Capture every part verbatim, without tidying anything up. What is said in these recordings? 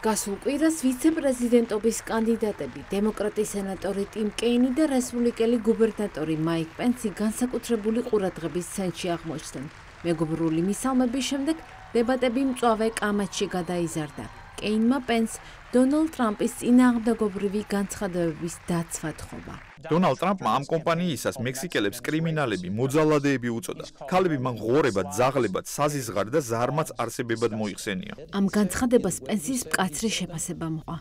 გასულ კვირას ვიცე-პრეზიდენტობის კანდიდატები, დემოკრატი სენატორი ტიმ კეინი და რესპუბლიკელი გუბერნატორი მაიკ პენსი განსაკუთრებული ყურადღების ცენტრში აღმოჩნდნენ. მეგობრული მისალმების შემდეგ დებატები მწვავე კამათში გადაიზარდა. კეინმა პენს დონალდ ტრამპის წინააღმდეგობრივი განცხადებების დაცვა თხოვა. დონალდ ტრამპმა ამ კომპანიისას მექსიკელებს კრიმინალები, მოძალადეები უწოდა. ქალები მან ღორებად, ძაღლებად, საზიზღარ და ზარმაც არსებებად მოიხსენია. ამ განცხადებას პენსის მკაცრი შეფასება მოყვა.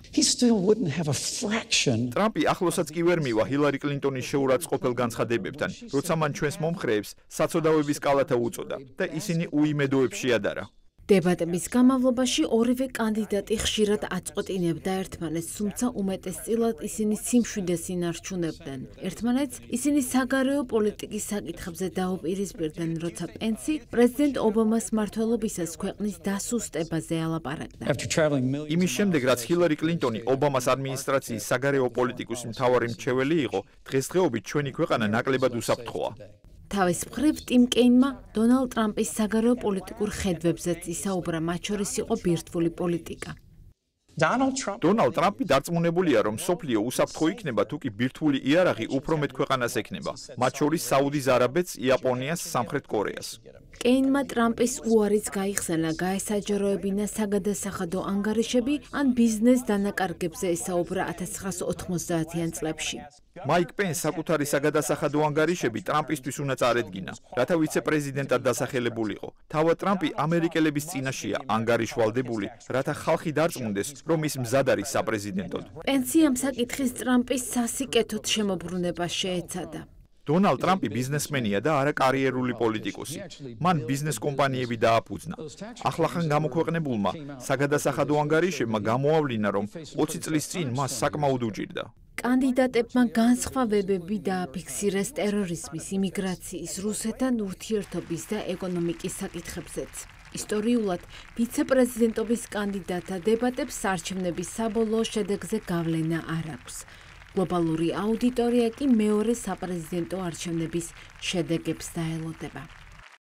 ტრამპი ახლოსაც კი ვერ მივა ჰილარი კლინტონის შეურაცხყოფელ განცხადებებთან, როცა მან ჩვენს მომხრეებს საცოდავების კალათა უწოდა და ისინი უიმედოებში ადარა. დებატების განმავლობაში ორივე კანდიდატი ხშირად აწყვეტინებდა ერთმანეთს, თუმცა უმეტესწილად ისინი სიმშვიდეს ინარჩუნებდნენ. ერთმანეთს ისინი საგარეო პოლიტიკის საკითხებზე დაუპირისპირდნენ, როცა პენსი პრეზიდენტ ობამას მმართველობისას ქვეყნის დასუსტებაზე ელაპარაკდა. იმის შემდეგ, რაც ჰილარი კლინტონი ობამას ადმინისტრაციის საგარეო პოლიტიკის მთავარი მრჩეველი იყო, დღესდღეობით ჩვენი ქვეყანა ნაკლებად უსაფრთხოა. თავის მხრივ ტიმ კეინმა დონალდ ტრამპის საგარეო პოლიტიკურ ხედვებზეც ისაუბრა, მათ შორის იყო ბირთვული პოლიტიკა. დონალდ ტრამპი დარწმუნებულია, რომ სოფლიო უსაფრთხო იქნება, თუ კი ბირთვული იარაღი უფრო მეტ ქვეყანას ექნება, მათ შორის საუდის არაბეთს, იაპონიას, სამხრეთ კორეას. კეინმა ტრამპის უარიც გაიხსენა, გაესაჯაროებინა საგადასახადო ანგარიშები ან ბიზნეს დანაკარგებზე ესაუბრა ათას ცხრაასი ოცდაათიან წლებში. მაიკ პენს საკუთარი საგადასახადო ანგარიშები ტრამპისთვის უნდა წარედგინა, რათა ვიცე-პრეზიდენტად დასახელებულიყო. თავად ტრამპი ამერიკელების წინაშეა ანგარიშვალდებული, რათა ხალხი დარწმუნდეს, რომ ის მზად არის საპრეზიდენტოდ. პენსი ამ საკითხის ტრამპის სასიკეთოდ შემოbrunებას შეეცადა. დონალდ ტრამპი ბიზნესმენია და არა კარიერული პოლიტიკოსი. მან ბიზნეს კომპანიები დააფუძნა. ახლახან გამოქვეყნებულმა საგადასახადო ანგარიშებმა გამოავლინა, რომ ოცი წლის წინ მას საკმაოდ უჭირდა. კანდიდატებმა განსხვავებები დააფიქსირეს ტერორიზმის, იმიგრაციის, რუსეთთან ურთიერთობის და ეკონომიკის საკითხებზეც. ისტორიულად, ვიცე-პრეზიდენტობის კანდიდატთა დებატებს არჩევნების საბოლოო შედეგზე გავლენა არ აქვს. გლობალური აუდიტორია კი მეორე საპრეზიდენტო არჩევნების შედეგებს დაელოდება.